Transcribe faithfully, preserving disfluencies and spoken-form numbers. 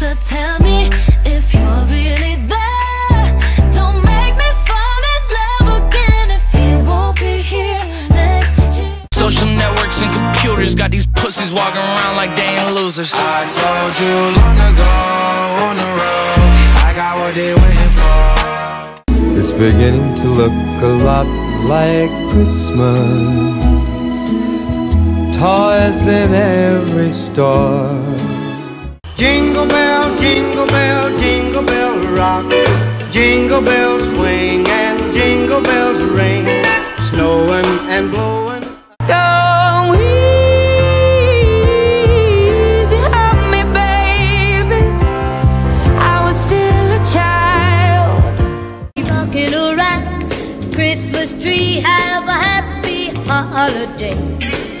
So tell me if you're really there. Don't make me fall in love again if you won't be here next year. Social networks and computers got these pussies walking around like they ain't losers. I told you long ago on the road, I got what they waiting for. It's beginning to look a lot like Christmas. Toys in every store. Jingle bell, jingle bell, jingle bell rock. Jingle bells swing and jingle bells ring. Snowing and blowing. Go easy on me, baby. I was still a child. Rocking around Christmas tree, have a happy holiday.